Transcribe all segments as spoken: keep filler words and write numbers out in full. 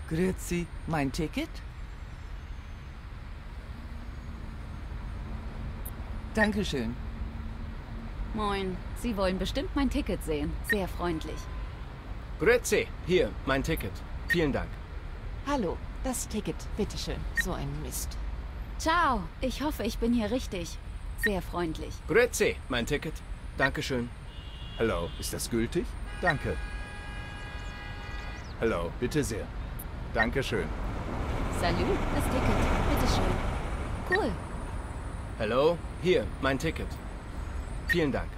Grüezi, mein Ticket? Dankeschön. Moin. Sie wollen bestimmt mein Ticket sehen. Sehr freundlich. Grüezi, hier, mein Ticket. Vielen Dank. Hallo, das Ticket, bitteschön. So ein Mist. Ciao. Ich hoffe, ich bin hier richtig. Sehr freundlich. Grüezi, mein Ticket. Dankeschön. Hallo, ist das gültig? Danke. Hallo, bitte sehr. Dankeschön. Salut, das Ticket. Bitteschön. Cool. Hallo, hier, mein Ticket. Vielen Dank.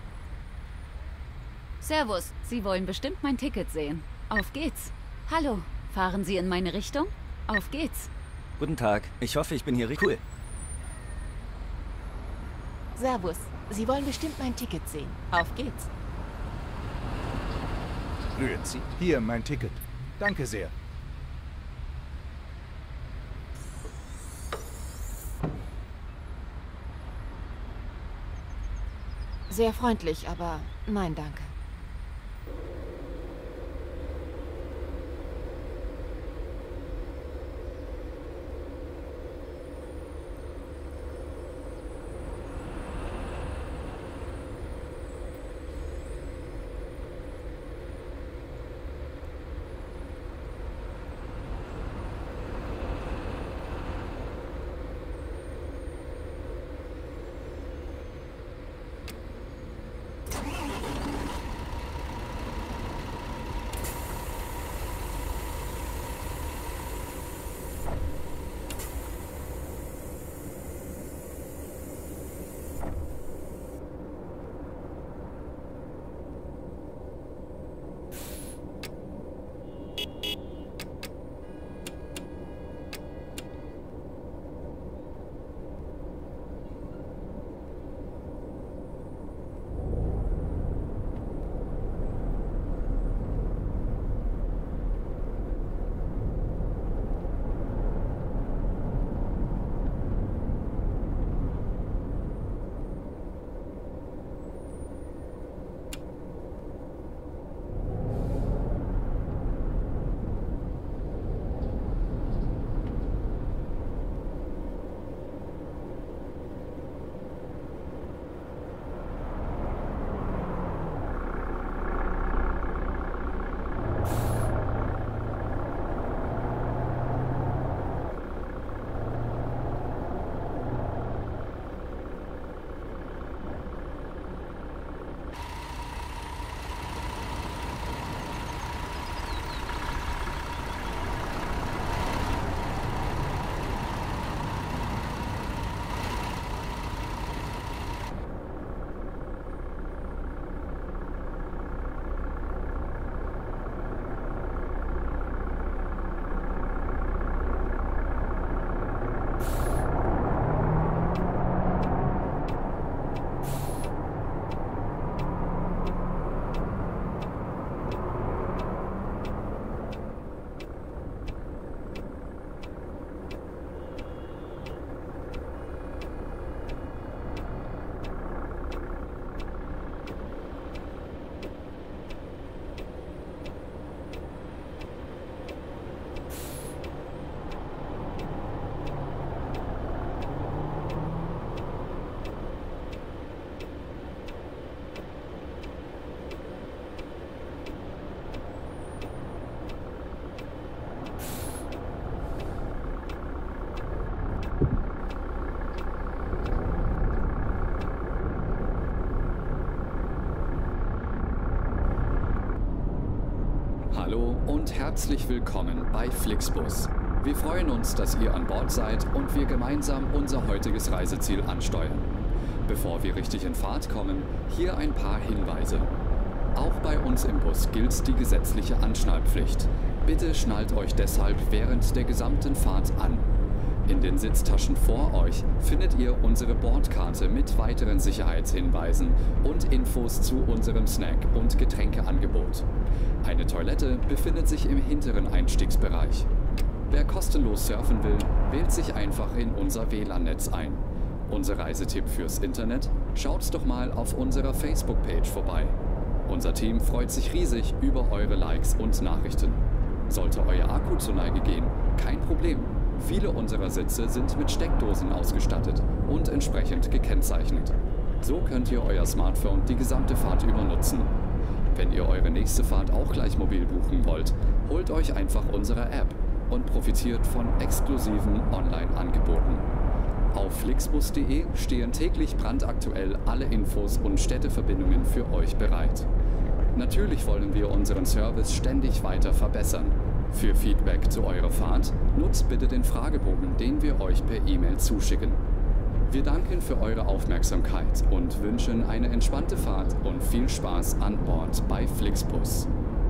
Servus. Sie wollen bestimmt mein Ticket sehen. Auf geht's. Hallo. Fahren Sie in meine Richtung? Auf geht's. Guten Tag. Ich hoffe, ich bin hier richtig. Cool. Servus. Sie wollen bestimmt mein Ticket sehen. Auf geht's. Grüezi. Hier, mein Ticket. Danke sehr. Sehr freundlich, aber nein, danke. Hallo und herzlich willkommen bei Flixbus. Wir freuen uns, dass ihr an Bord seid und wir gemeinsam unser heutiges Reiseziel ansteuern. Bevor wir richtig in Fahrt kommen, hier ein paar Hinweise. Auch bei uns im Bus gilt die gesetzliche Anschnallpflicht. Bitte schnallt euch deshalb während der gesamten Fahrt an. In den Sitztaschen vor euch findet ihr unsere Bordkarte mit weiteren Sicherheitshinweisen und Infos zu unserem Snack- und Getränkeangebot. Eine Toilette befindet sich im hinteren Einstiegsbereich. Wer kostenlos surfen will, wählt sich einfach in unser W L A N-Netz ein. Unser Reisetipp fürs Internet? Schaut doch mal auf unserer Facebook-Page vorbei. Unser Team freut sich riesig über eure Likes und Nachrichten. Sollte euer Akku zur Neige gehen, kein Problem. Viele unserer Sitze sind mit Steckdosen ausgestattet und entsprechend gekennzeichnet. So könnt ihr euer Smartphone die gesamte Fahrt über nutzen. Wenn ihr eure nächste Fahrt auch gleich mobil buchen wollt, holt euch einfach unsere App und profitiert von exklusiven Online-Angeboten. Auf flixbus punkt de stehen täglich brandaktuell alle Infos und Städteverbindungen für euch bereit. Natürlich wollen wir unseren Service ständig weiter verbessern. Für Feedback zu eurer Fahrt nutzt bitte den Fragebogen, den wir euch per E-Mail zuschicken. Wir danken für eure Aufmerksamkeit und wünschen eine entspannte Fahrt und viel Spaß an Bord bei Flixbus.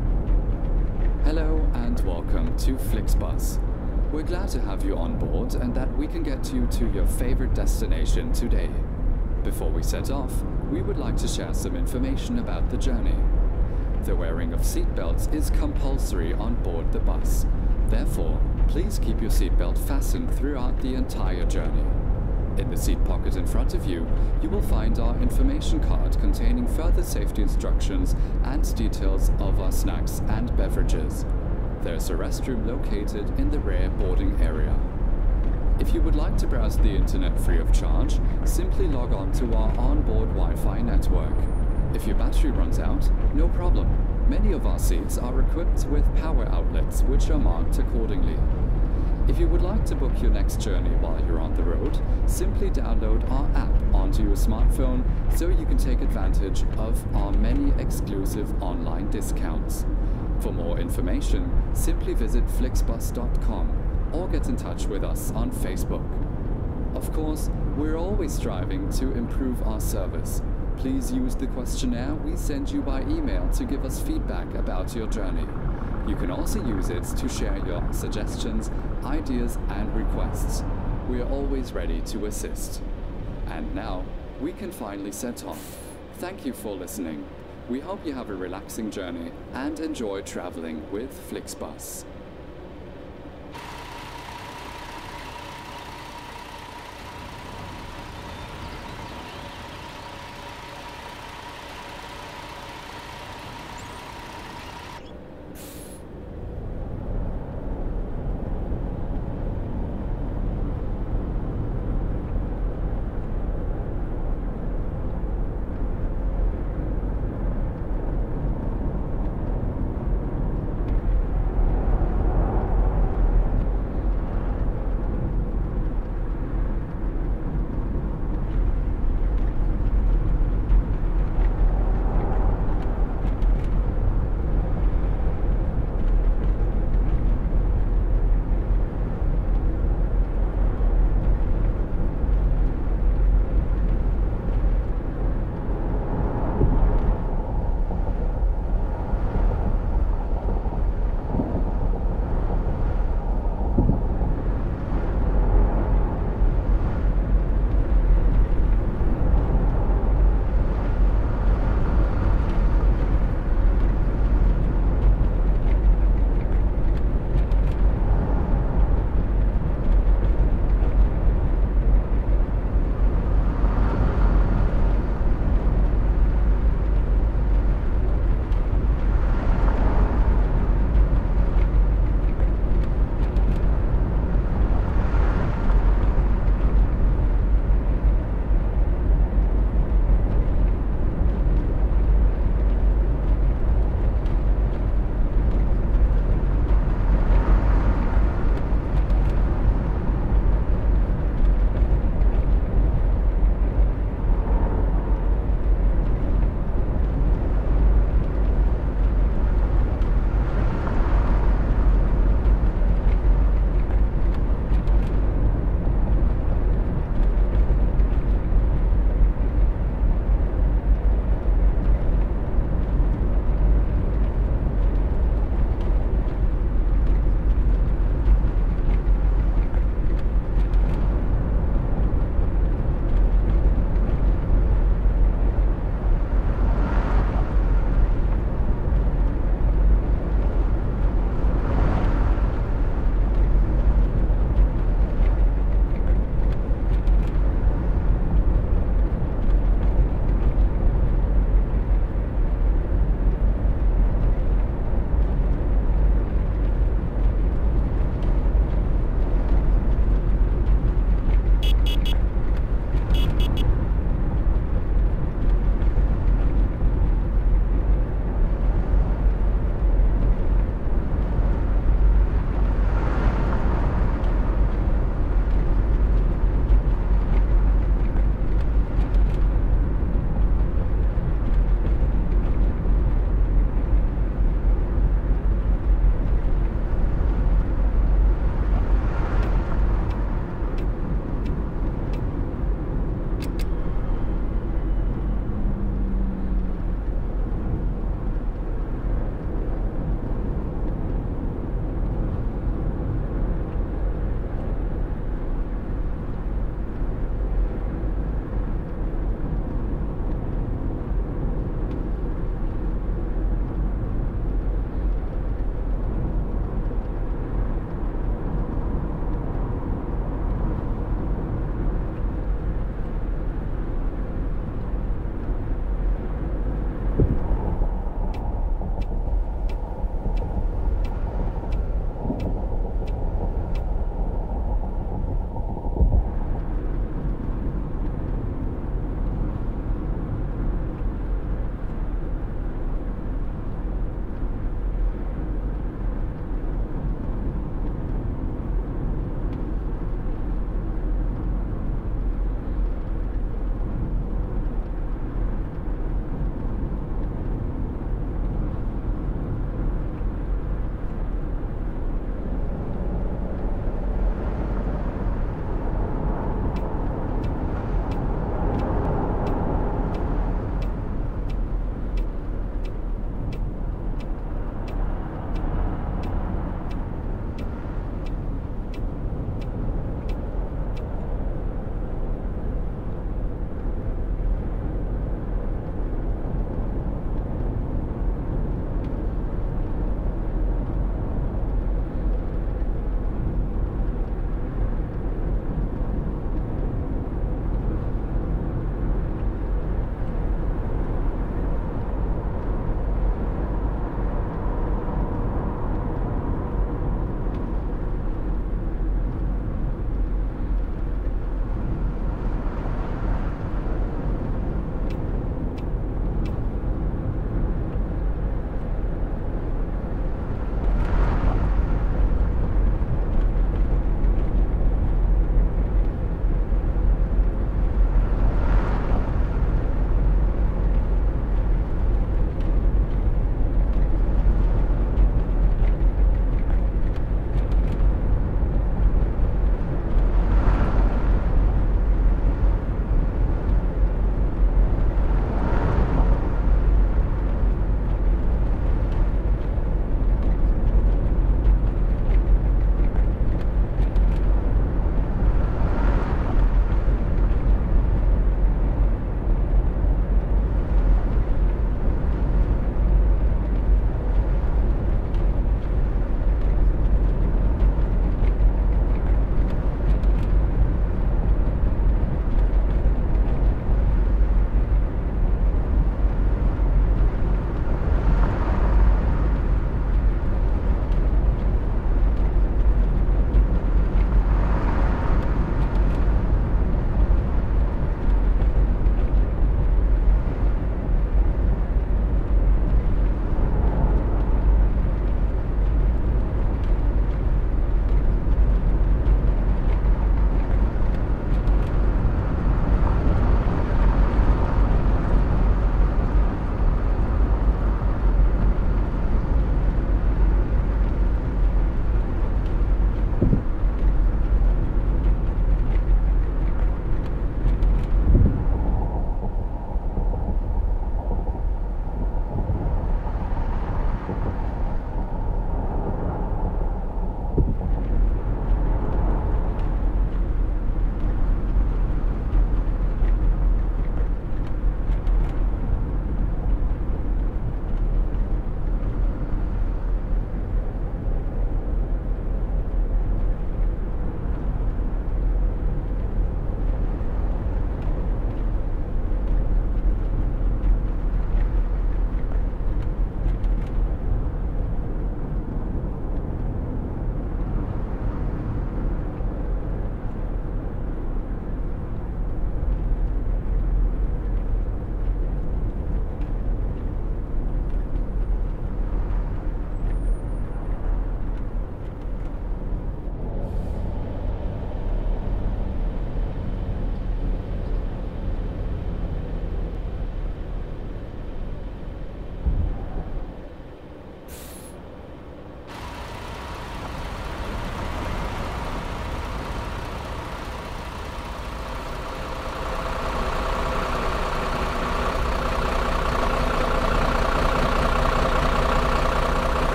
Hello and welcome to Flixbus. We're glad to have you on board and that we can get you to your favorite destination today. Before we set off, we would like to share some information about the journey. The wearing of seatbelts is compulsory on board the bus. Therefore, please keep your seatbelt fastened throughout the entire journey. In the seat pocket in front of you, you will find our information card containing further safety instructions and details of our snacks and beverages. There's a restroom located in the rear boarding area. If you would like to browse the internet free of charge, simply log on to our onboard Wi-Fi network. If your battery runs out, no problem. Many of our seats are equipped with power outlets, which are marked accordingly. If you would like to book your next journey while you're on the road, simply download our app onto your smartphone so you can take advantage of our many exclusive online discounts. For more information, simply visit flixbus dot com or get in touch with us on Facebook. Of course, we're always striving to improve our service. Please use the questionnaire we send you by email to give us feedback about your journey. You can also use it to share your suggestions, ideas and requests. We are always ready to assist. And now, we can finally set off. Thank you for listening. We hope you have a relaxing journey and enjoy traveling with Flixbus.